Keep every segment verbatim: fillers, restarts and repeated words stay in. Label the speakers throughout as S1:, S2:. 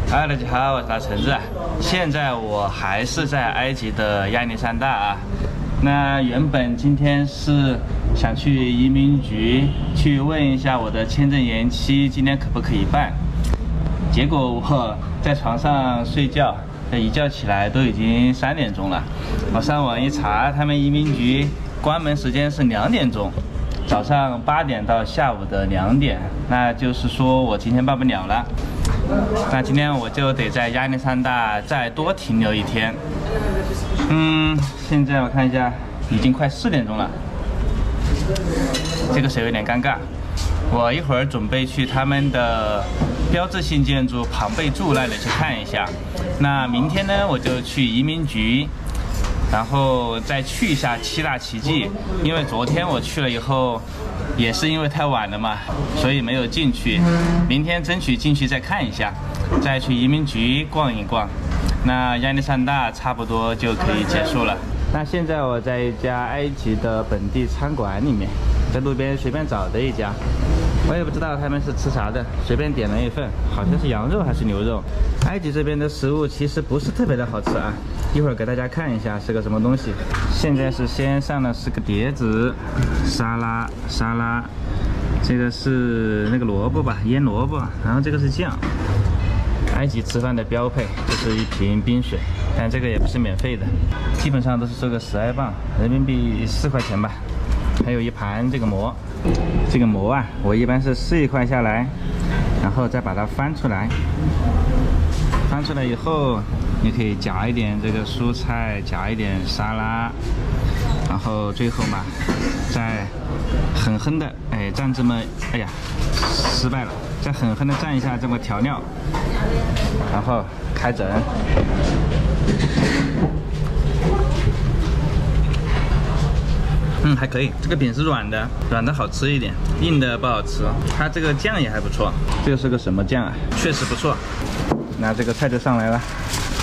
S1: 嗨，大家好，我是大橙子。现在我还是在埃及的亚历山大啊。那原本今天是想去移民局去问一下我的签证延期今天可不可以办，结果我在床上睡觉，一觉起来都已经三点钟了。我上网一查，他们移民局关门时间是两点钟。 早上八点到下午的两点，那就是说我今天办不了了。那今天我就得在亚历山大再多停留一天。嗯，现在我看一下，已经快四点钟了，这个是有点尴尬。我一会儿准备去他们的标志性建筑庞贝柱那里去看一下。那明天呢，我就去移民局。 然后再去一下七大奇迹，因为昨天我去了以后，也是因为太晚了嘛，所以没有进去。明天争取进去再看一下，再去移民局逛一逛。那亚历山大差不多就可以结束了。那现在我在一家埃及的本地餐馆里面，在路边随便找的一家，我也不知道他们是吃啥的，随便点了一份，好像是羊肉还是牛肉。埃及这边的食物其实不是特别的好吃啊。 一会儿给大家看一下是个什么东西。现在是先上的是个碟子，沙拉沙拉，这个是那个萝卜吧，腌萝卜，然后这个是酱。埃及吃饭的标配就是一瓶冰水，但这个也不是免费的，基本上都是收个十埃镑，人民币四块钱吧。还有一盘这个馍，这个馍啊，我一般是撕一块下来，然后再把它翻出来，翻出来以后。 你可以夹一点这个蔬菜，夹一点沙拉，然后最后嘛，再狠狠的哎蘸这么，哎呀，失败了，再狠狠的蘸一下这么调料，然后开整。嗯，还可以，这个饼是软的，软的好吃一点，硬的不好吃。它这个酱也还不错，这个是个什么酱啊？确实不错。那这个菜就上来了。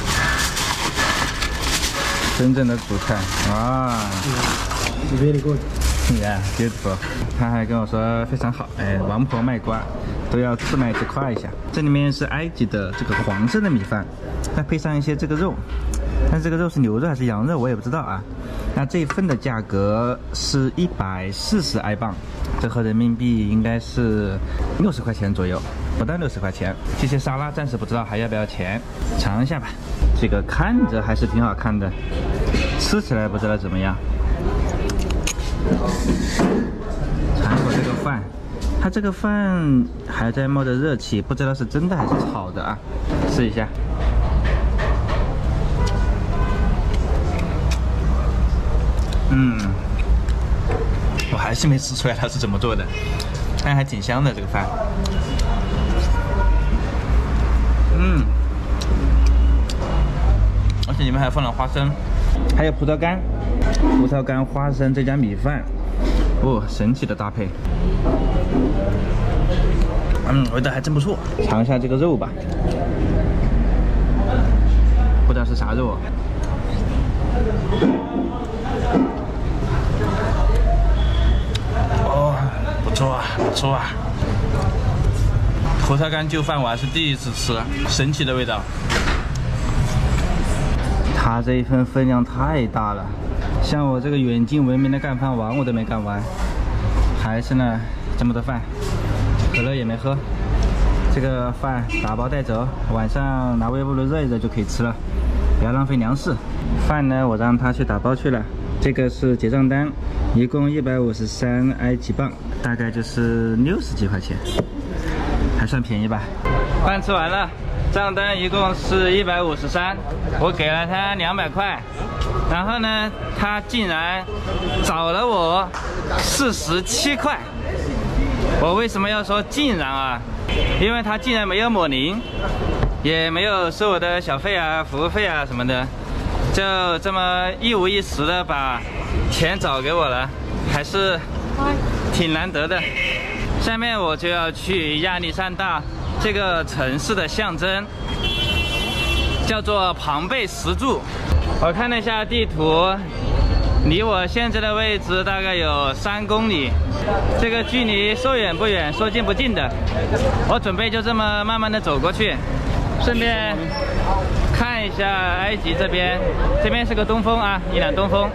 S1: 真正的主菜啊
S2: ，very good，
S1: yeah beautiful。他还跟我说非常好，哎，王婆卖瓜都要自卖自夸一下。这里面是埃及的这个黄色的米饭，再配上一些这个肉，但这个肉是牛肉还是羊肉我也不知道啊。那这一份的价格是一百四十埃镑，折合人民币应该是六十块钱左右，不到六十块钱。这些沙拉暂时不知道还要不要钱，尝一下吧。 这个看着还是挺好看的，吃起来不知道怎么样。尝一口这个饭，它这个饭还在冒着热气，不知道是真的还是炒的啊？试一下。嗯，我还是没吃出来它是怎么做的，但还挺香的这个饭。嗯。 而且里面还放了花生，还有葡萄干，葡萄干、花生再加米饭，哦，神奇的搭配。嗯，味道还真不错。尝一下这个肉吧，不知道是啥肉啊。哦，不错啊，不错啊。葡萄干就饭我还是第一次吃，神奇的味道。 它这一份分量太大了，像我这个远近闻名的干饭王我都没干完，还是呢这么多饭，可乐也没喝。这个饭打包带走，晚上拿微波炉热一热就可以吃了，不要浪费粮食。饭呢我让他去打包去了，这个是结账单，一共一百五十三埃及镑，大概就是六十几块钱，还算便宜吧。饭吃完了。 账单一共是一百五十三，我给了他两百块，然后呢，他竟然找了我四十七块。我为什么要说竟然啊？因为他竟然没有抹零，也没有收我的小费啊、服务费啊什么的，就这么一五一十的把钱找给我了，还是挺难得的。下面我就要去亚历山大。 这个城市的象征叫做庞贝石柱。我看了一下地图，离我现在的位置大概有三公里。这个距离说远不远，说近不近的。我准备就这么慢慢的走过去， 顺便看一下埃及这边，这边是个东风啊，一辆东风。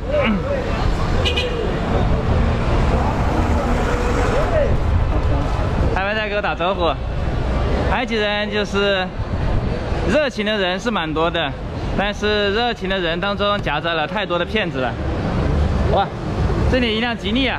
S1: 他们在给我打招呼。埃及人就是热情的人是蛮多的，但是热情的人当中夹杂了太多的骗子了。哇，这里一辆吉利啊！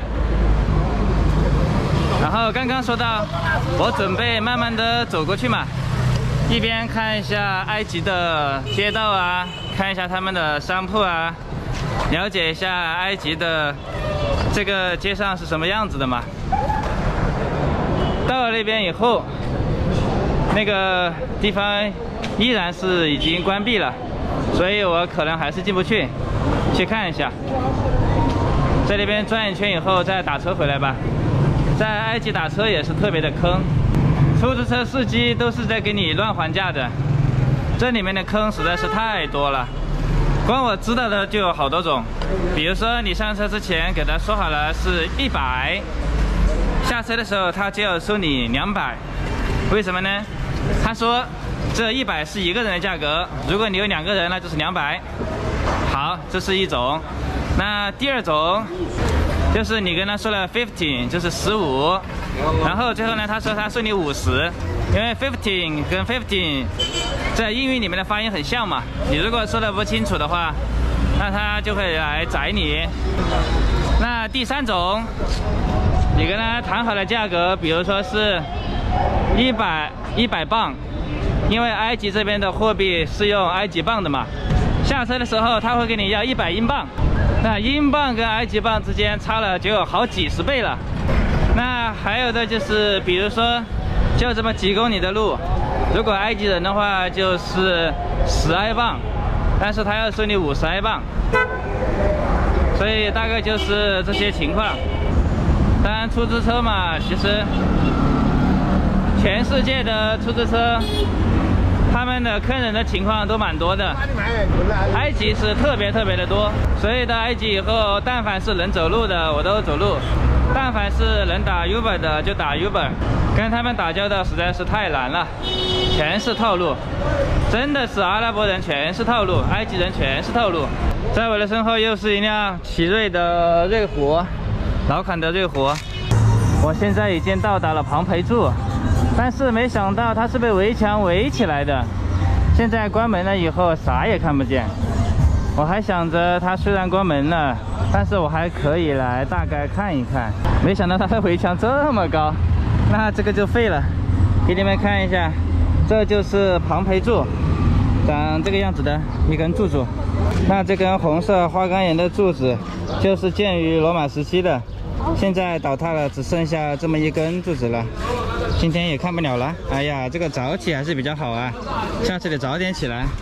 S1: 然后刚刚说到，我准备慢慢的走过去嘛，一边看一下埃及的街道啊，看一下他们的商铺啊，了解一下埃及的这个街上是什么样子的嘛。到了那边以后，那个地方依然是已经关闭了，所以我可能还是进不去，去看一下。在那边转一圈以后再打车回来吧。在埃及打车也是特别的坑，出租车司机都是在给你乱还价的，这里面的坑实在是太多了。光我知道的就有好多种，比如说你上车之前给他说好了是一百，下车的时候他就要收你两百，为什么呢？他说这一百是一个人的价格，如果你有两个人那就是两百。好，这是一种。那第二种就是你跟他说了 fifteen 就是十五，然后最后呢他说他收你五十，因为 fifteen 跟 fifteen 在英语里面的发音很像嘛，你如果说的不清楚的话，那他就会来宰你。那第三种，你跟他谈好了价格，比如说是一百一百磅，因为埃及这边的货币是用埃及镑的嘛，下车的时候他会给你要一百英镑。那英镑跟埃及镑之间差了就有好几十倍了。那还有的就是，比如说，就这么几公里的路，如果埃及人的话就是十埃镑，但是他要收你五十埃镑，所以大概就是这些情况。当然，出租车嘛，其实全世界的出租车，他们的坑人的情况都蛮多的，埃及是特别特别的多，所以到埃及以后，但凡是能走路的我都走路，但凡是能打 Uber 的就打 Uber， 跟他们打交道实在是太难了，全是套路，真的是阿拉伯人全是套路，埃及人全是套路。在我的身后又是一辆奇瑞的瑞虎，老款的瑞虎。我现在已经到达了庞培柱。但是没想到它是被围墙围起来的，现在关门了以后啥也看不见。我还想着它虽然关门了，但是我还可以来大概看一看。没想到它的围墙这么高，那这个就废了。给你们看一下，这就是庞培柱，长这个样子的一根柱柱。那这根红色花岗岩的柱子就是建于罗马时期的，现在倒塌了，只剩下这么一根柱子了。今天也看不了了。哎呀，这个早起还是比较好啊，下次得早点起来。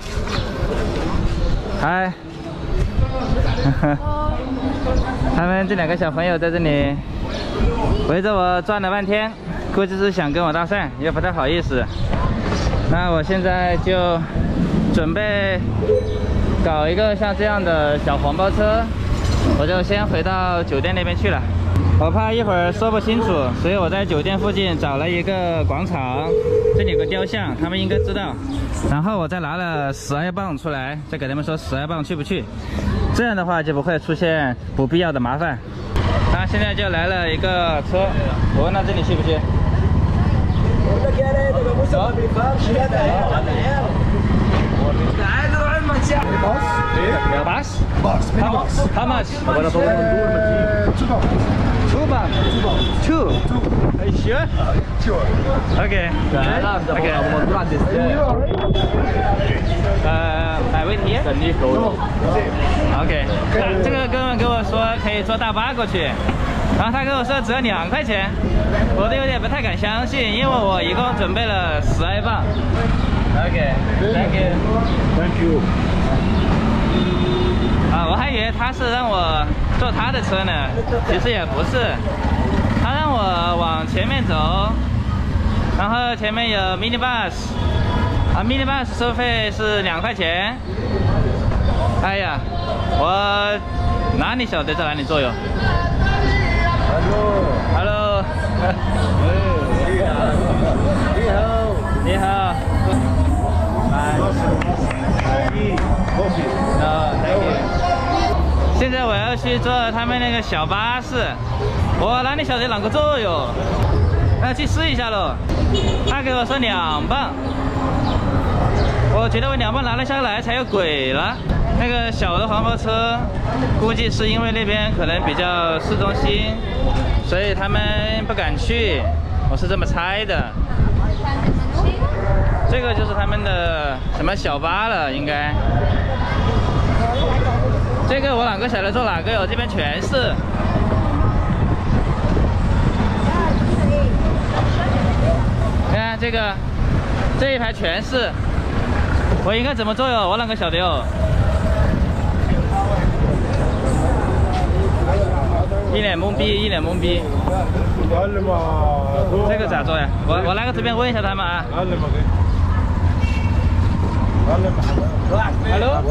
S1: 嗨，他们这两个小朋友在这里围着我转了半天，估计是想跟我搭讪，也不太好意思。那我现在就准备搞一个像这样的小黄包车，我就先回到酒店那边去了。我怕一会儿说不清楚，所以我在酒店附近找了一个广场，这里有个雕像，他们应该知道。然后我再拿了十埃镑出来，再给他们说十埃镑去不去，这样的话就不会出现不必要的麻烦。他现在就来了一个车，我问他这里去不去。Bus?
S2: Bus.
S1: How much? How much? Two pounds. Two. Are you sure?
S2: Sure.
S1: Okay. Okay. Uh, I wait here. Okay. 这个哥们跟我说可以坐大巴过去，然后他跟我说只要两块钱，我都有点不太敢相信，因为我一共准备了十埃镑。Okay. Thank you.
S2: Thank you.
S1: 啊，我还以为他是让我坐他的车呢，其实也不是，他让我往前面走，然后前面有 mini bus， 啊 mini bus 收费是两块钱。哎呀，我哪里晓得在哪里坐哟 ？Hello，Hello， 你好，你好。 啊，现在我要去坐他们那个小巴士，我哪里晓得啷个坐哟？要去试一下喽。他给我说两磅，我觉得我两磅拿了下来才有鬼了。那个小的黄包车，估计是因为那边可能比较市中心，所以他们不敢去，我是这么猜的。这个就是他们的什么小巴了，应该。这个我啷个晓得坐哪个哟？这边全是。看这个，这一排全是。我应该怎么做哟？我啷个晓得哟？一脸懵逼，一脸懵逼。这个咋做呀？我我拿个图片问一下他们啊。الو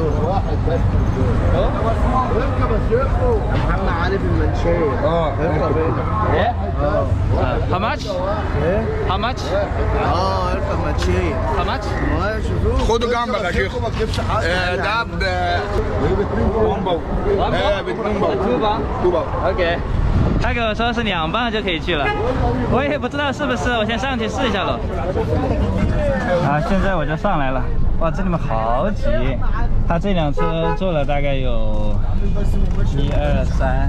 S3: محمد عارف المنشيه اه اركب
S1: ايه how much how much
S3: اه اركب منشيه
S1: how much
S4: خدوا جنبك يا شيخ ده ب بومبو بومبو
S1: OK 他给我说是两磅就可以去了，我也不知道是不是，我先上去试一下喽。啊，现在我就上来了，哇，这里面好挤。他这辆车坐了大概有一二三，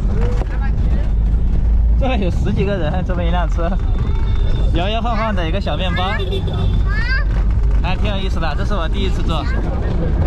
S1: 这有十几个人，这么一辆车，摇摇晃晃的一个小面包，还挺有意思的。这是我第一次坐。